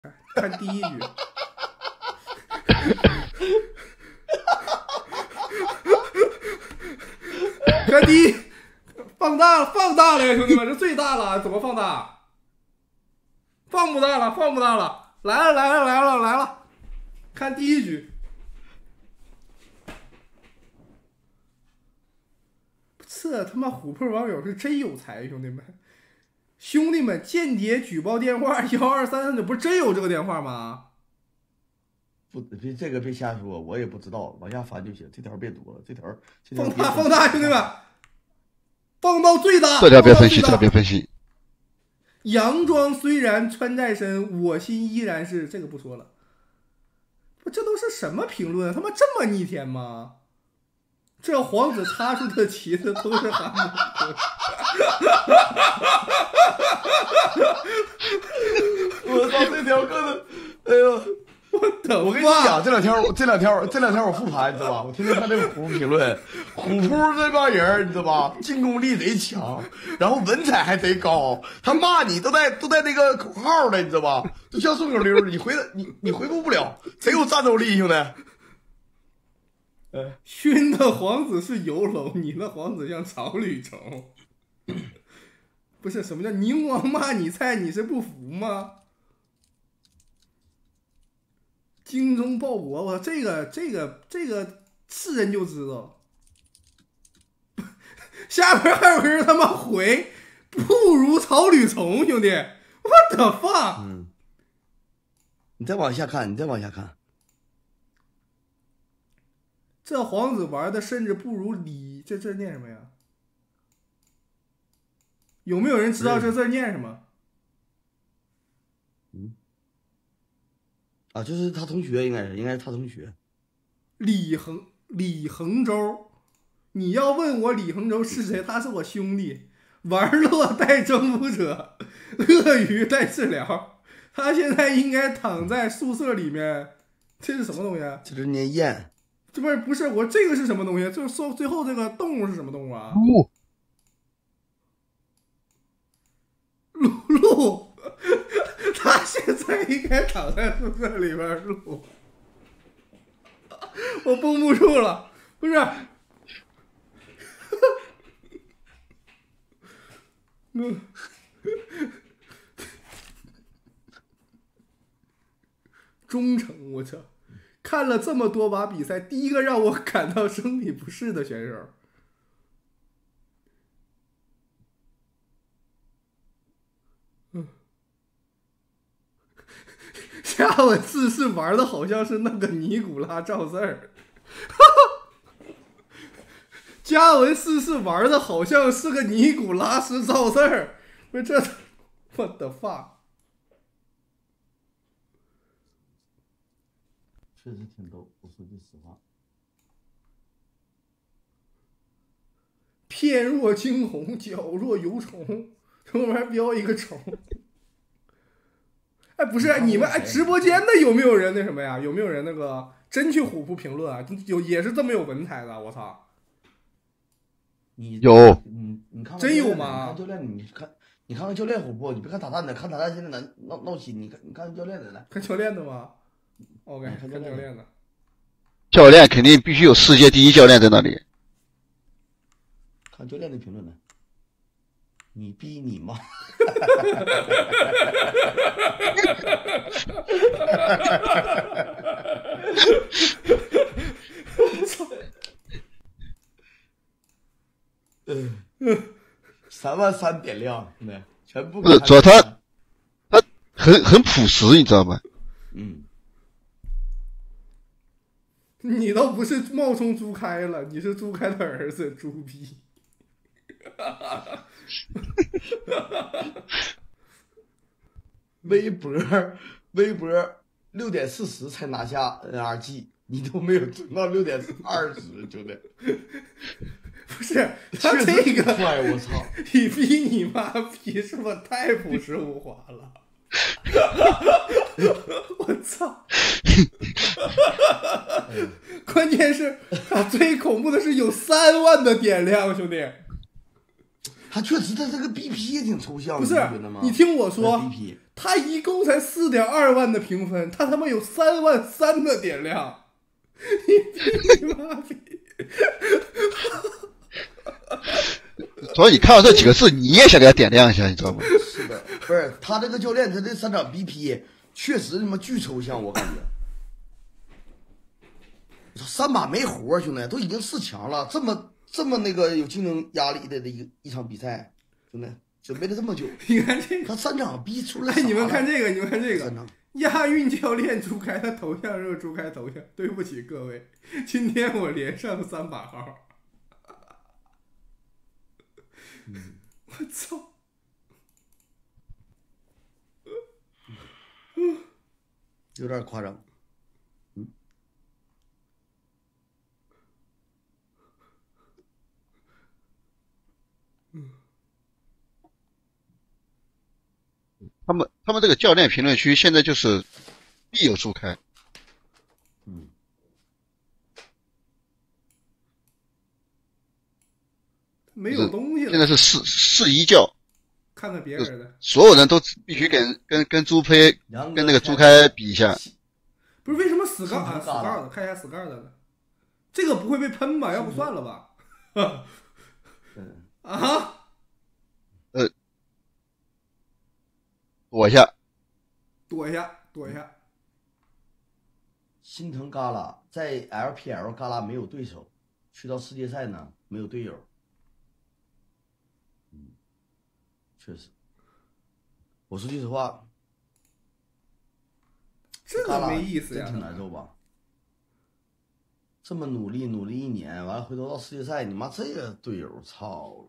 看第一局。看第一，放大了呀，兄弟们，这最大了，怎么放大？放不大了，来了，看第一局。这他妈琥珀网友是真有才，兄弟们，间谍举报电话12339，这不是真有这个电话吗？ 不，这个别瞎说，我也不知道，往下翻就行。这条别多了，这条放大，兄弟们，放到最大。 这条别分析。 洋装虽然穿在身，我心依然是这个不说了。这都是什么评论？他妈这么逆天吗？这皇子插出的旗子都是韩国的。 我操，这条更的，哎呦！我跟你讲，这两天我复盘，你知道吧？我天天看这个虎扑评论，虎扑这帮人，你知道吧？进攻力贼强，然后文采还贼高，他骂你都带那个口号的，你知道吧？就像顺口溜，你回复不了，贼有战斗力，兄弟。 熏的皇子是游龙，你的皇子像草履虫。不是，什么叫宁王骂你菜，你是不服吗？精忠报国，我这个是人就知道。下边还有个人他妈回，不如草履虫，兄弟，我的 fuck！ 你再往下看， 这皇子玩的甚至不如李，这字念什么呀？有没有人知道这字念什么？ 啊，就是他同学，应该是他同学。 李衡州，你要问我李衡州是谁？他是我兄弟。玩乐带征服者，鳄鱼带治疗。他现在应该躺在宿舍里面。这是什么东西？ 这是念燕。 这不是我这个是什么东西？就是说最后这个动物是什么动物啊？鹿。他现在应该躺在宿舍里边录，我绷不住了，不是，忠诚，我操！看了这么多把比赛，第一个让我感到生理不适的选手。嘉文四世玩的好像是那个尼古拉赵四儿，嘉文四世玩的好像是个尼古拉斯赵四儿，不是这，我的 fuck！ 确实挺逗，我说句实话。 片若惊鸿，脚若游虫，后面还标一个虫。哎，不是你们直播间的有没有人那什么呀？有没有人那个真去虎扑评论啊？也是这么有文采的，我操！ 有， 你看真有吗？ 看教练，你看教练虎扑，你别看打蛋的，看打蛋现在闹心，你看教练的来， 看教练的吗 ？OK， 看教练的。 教练肯定必须有世界第一教练在那里。 看教练的评论呢。你逼你妈！ 我操 ！33000点亮，兄弟，全部不是，主要他很朴实，你知道吗？ 你倒不是冒充朱开了，你是朱开的儿子朱逼。 微博6:40才拿下 NRG， 你都没有存到6:20，兄弟。 不是他这个， 我操！ 你逼你妈逼，是不是太朴实无华了？我操！关键是最恐怖的是有3万的点亮，兄弟。 他确实，他这个 BP 也挺抽象的， 不是？你听我说， 他一共才4.2万的评分，他他妈有3.3万的点量，你妈逼！ 主要你看到这几个字，你也想给他点亮一下，你知道吗？ 是的，不是他这个教练，他这3场 BP 确实他妈巨抽象，我感觉。3把没活，兄弟都已经4强了，这么那个有竞争压力的一场比赛，兄弟准备了这么久。 你看这个， 他3场逼出来。 哎，你们看这个，你们看这个，亚运教练朱开，他头像是朱开头像。对不起各位，今天我连上3把号。我操！ 有点夸张。 他们这个教练评论区现在就是必有朱开。 没有东西了。 现在是试一教， 看看别人的， 所有人都必须跟朱飞跟那个朱开比一下。 不是为什么死杠的？看一下死杠的呢？这个不会被喷吧？要不算了吧？啊？ 躲一下。 心疼嘎啦，在 LPL 嘎啦没有对手，去到世界赛呢没有队友。确实，我说句实话， 这个没意思呀， 真挺难受吧？这么努力1年，完了回头到世界赛，你妈这个队友操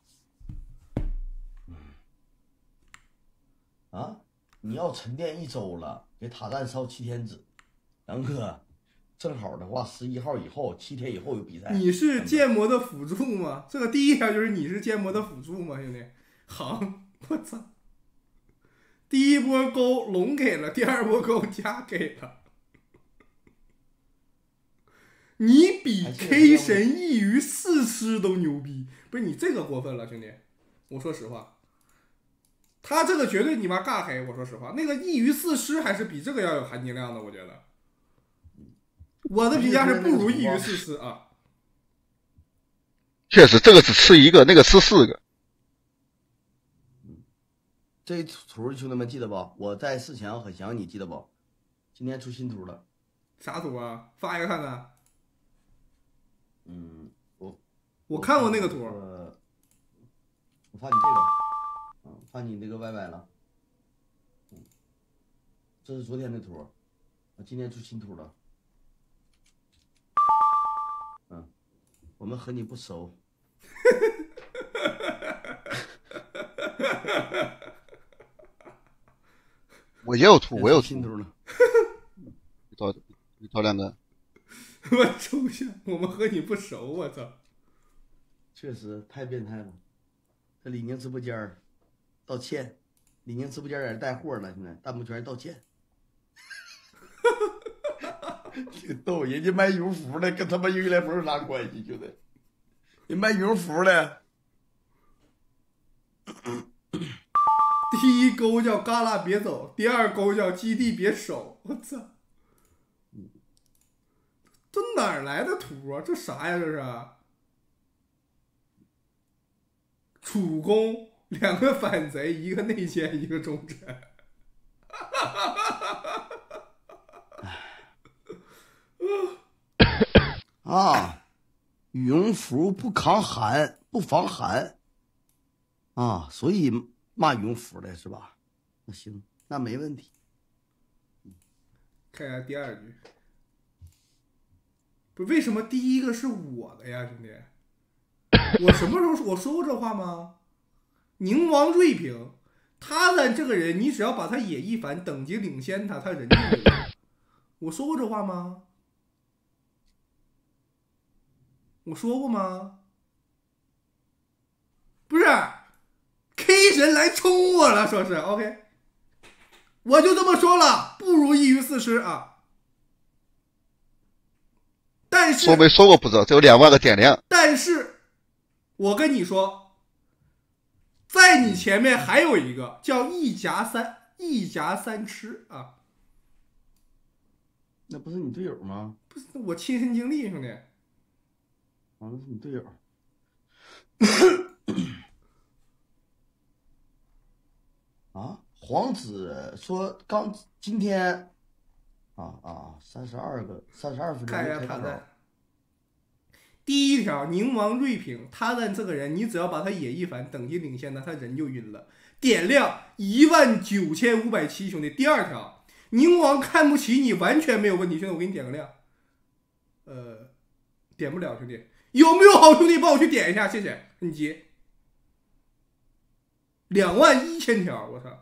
了！啊，你要沉淀1周了，给塔赞烧7天纸，杨哥，正好的话11号以后7天以后有比赛。 你是建模的辅助吗？这个第一条就是你是建模的辅助吗，兄弟？行，我操！第一波勾龙给了，第二波勾加给了。你比 K 神异于4师都牛逼，不是你这个过分了，兄弟！我说实话，他这个绝对你妈尬黑。我说实话，那个异于4师还是比这个要有含金量的，我觉得。我的评价是不如异于4师啊。 确实，这个只吃1个，那个吃4个。 这图兄弟们记得不？我在4强很想你，记得不？今天出新图了。 啥图啊？发一个看看。 我看过那个图。 我发你这个，发你那个 YY 了。这是昨天的图，今天出新图了。我们和你不熟。 我也有图，我有新图了。 你找2个。 我抽象，我们和你不熟，我操！ 确实太变态了。这李宁直播间道歉，李宁直播间在这带货呢，现在弹幕全是道歉。挺逗，人家卖羽绒服的跟他妈英语联盟有啥关系？兄弟，人卖羽绒服的。 第一勾叫嘎啦别走，第二勾叫基地别守。我操！这哪儿来的图啊？这啥呀？这是楚公2个反贼，一个内奸，一个忠臣。 啊，羽绒服不抗寒，不防寒啊，所以骂羽绒服的是吧？那行，那没问题。 看一下第2句。不是为什么第一个是我的呀，兄弟？我什么时候我说过这话吗？宁王瑞平，他的这个人，你只要把他野一反等级领先他，他人就有。我说过这话吗？我说过吗？不是 ，K 神来冲我了，说是 OK， 我就这么说了，不如异于4师啊。但是说没说过不知道，只有2万个点亮。 但是，我跟你说，在你前面还有一个叫一夹一夹三吃啊！ 那不是你队友吗？ 不是我亲身经历，兄弟。 那是你队友。啊，皇子说今天32分钟看一下开大招。 塔赞。第一条，宁王锐评塔赞这个人，你只要把他野一反，等级领先的，他人就晕了。点亮19570，兄弟。第二条，宁王看不起你，完全没有问题，兄弟，我给你点个亮。点不了，兄弟。有没有好兄弟帮我去点一下？谢谢，很急。21000条，我操！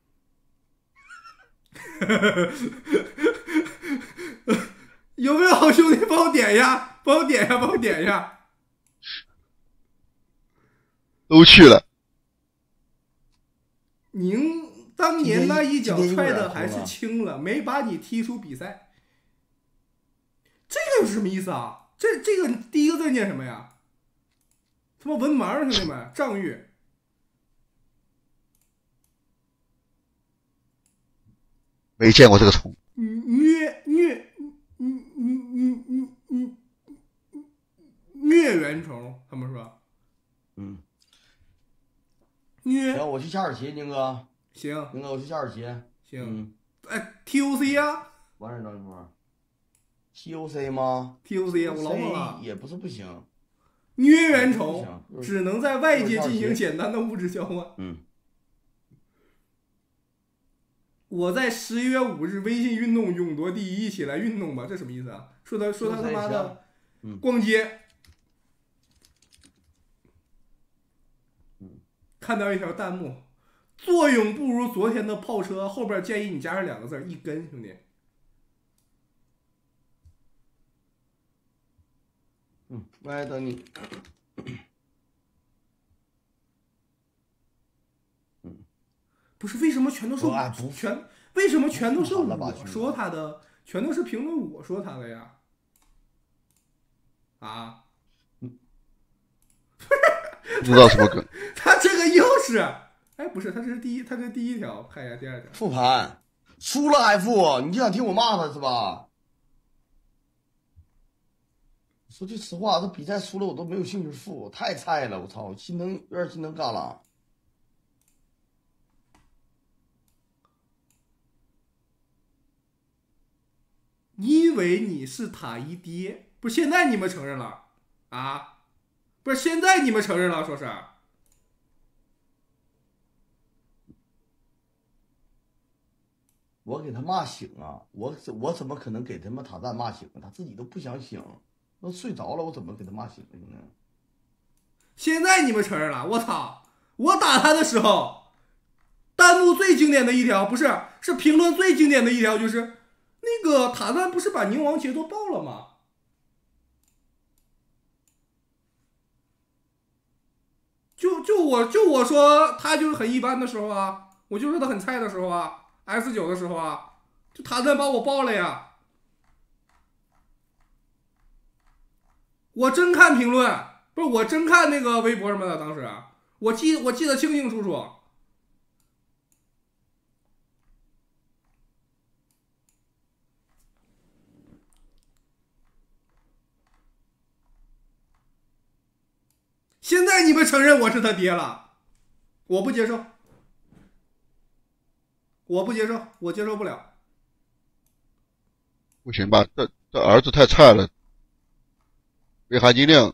有没有好兄弟帮我点一下？帮我点一下，帮我点一下。 都去了。 您当年那一脚踹的还是轻了，没把你踢出比赛。这个是什么意思啊？这个第一个字念什么呀？他妈文盲，兄弟们，仗玉。 没见过这个虫。 疟原虫，他们说。 行，我去下二棋，宁哥。 行， 宁哥，我去下二棋。 行。TOC 啊。 完事，张一波。TOC 吗 ？TOC 啊，我老忘了。 也不是不行。 疟原虫只能在外界进行简单的物质交换。我在11月5日微信运动勇夺第一，一起来运动吧，这什么意思啊？说他妈的逛街，看到一条弹幕，作用不如昨天的炮车，后边建议你加上2个字，一根，兄弟。 我来等你。 不是，为什么全都是为什么全都是我说他的？全都是评论我说他的呀？啊？ 不知道什么梗。 他这个又是，哎，不是，他这是第一条，看一下第二条。 复盘，输了还复，你就想听我骂他是吧？说句实话，这比赛输了我都没有兴趣复，我太菜了，我操，心疼，有点心疼嘎啦。 因为你是塔一爹，不是现在你们承认了啊？不是现在你们承认了，说是。 我给他骂醒啊！我怎么可能给他们塔赞骂醒啊？他自己都不想醒，都睡着了，我怎么给他骂醒呢？ 现在你们承认了，我操！我打他的时候，弹幕最经典的一条是评论最经典的一条，就是那个塔赞不是把宁王节奏爆了吗？就我说他就是很一般的时候啊，我就说他很菜的时候啊 ，S9 的时候啊，就塔赞把我爆了呀。我真看评论，不是我真看那个微博什么的，当时我记得清清楚楚。现在你们承认我是他爹了，我不接受，我接受不了。 不行吧？这儿子太菜了，对含金量。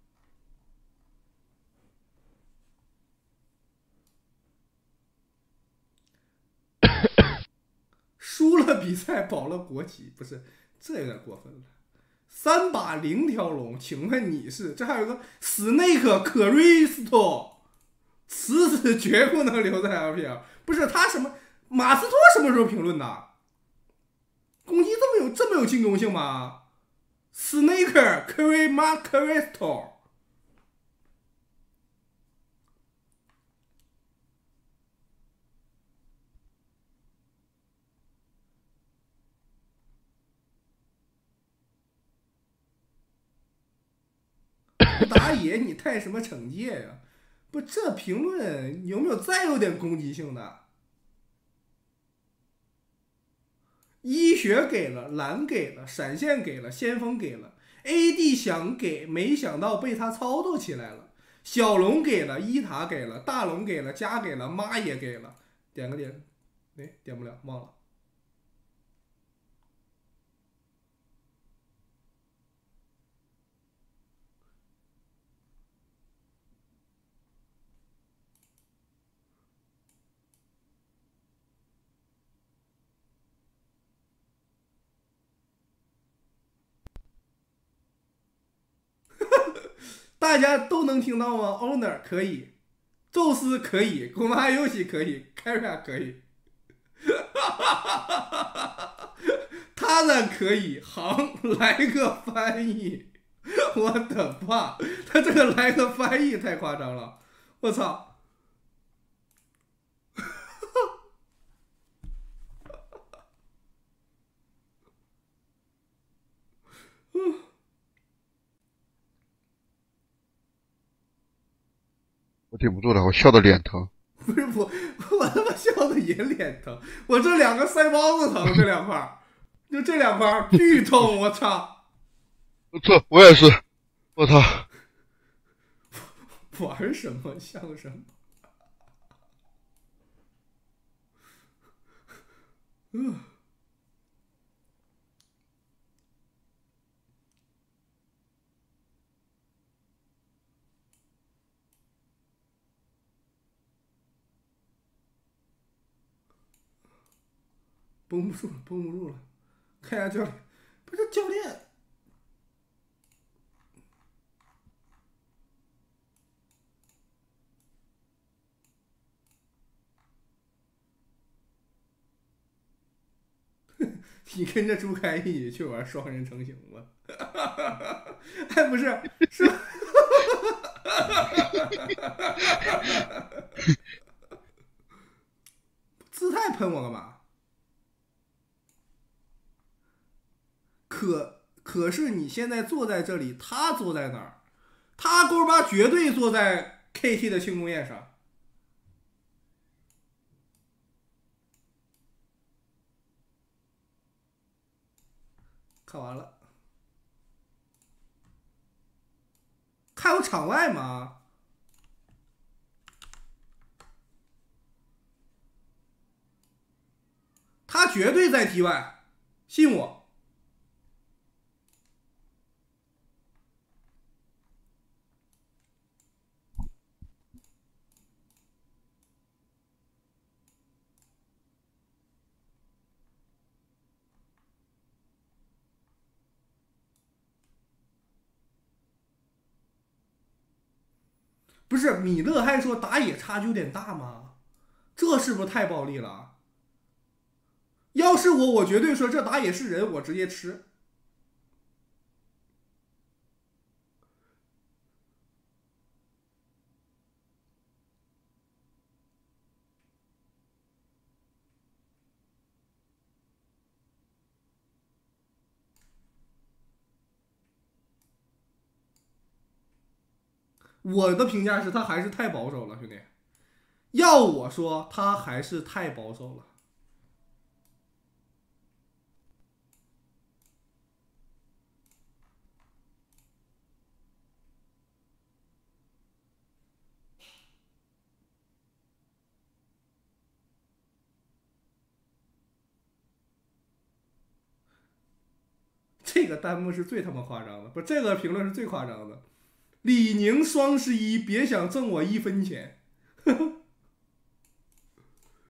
输了比赛保了国旗，不是，这有点过分了。3把0条龙，请问你是？这还有个 Snake Crystal， 此绝不能留在 LPL。不是他什么马斯托什么时候评论的？攻击这么有进攻性吗 ？Snake Crystal。打野你太什么惩戒呀？不，这评论有没有再有点攻击性的？ 医学给了，蓝给了，闪现给了，先锋给了 ，AD 想给，没想到被他操作起来了。小龙给了，伊塔给了，大龙给了，加给了，妈也给了。点个点，哎，点不了，忘了。大家都能听到吗 ？Owner 可以，宙斯可以，古马游戏可以 c a r a 可以，他呢可以，行来个翻译，我的爸，他这个来个翻译太夸张了，我操！ 我顶不住了，我笑的脸疼。 不是我他妈笑的也脸疼，我这两个腮帮子疼，这两块，就这两块剧痛，我操！ 我也是，我操！ 玩什么像什么？绷不住了，绷不住了！看一下教练，不是教练，你跟着朱开一起去玩双人成型吧？哎，不是，是，姿态喷我干嘛？可是你现在坐在这里，他坐在哪儿？他勾巴绝对坐在 KT 的庆功宴上。看完了，还有场外吗？他绝对在题外，信我。不是米勒还说打野差距有点大吗？这是不是太暴力了？要是我绝对说这打野是人，我直接吃。我的评价是他还是太保守了，兄弟。要我说，他还是太保守了。这个弹幕是最他妈夸张的，不，这个评论是最夸张的。李宁双11，别想挣我1分钱。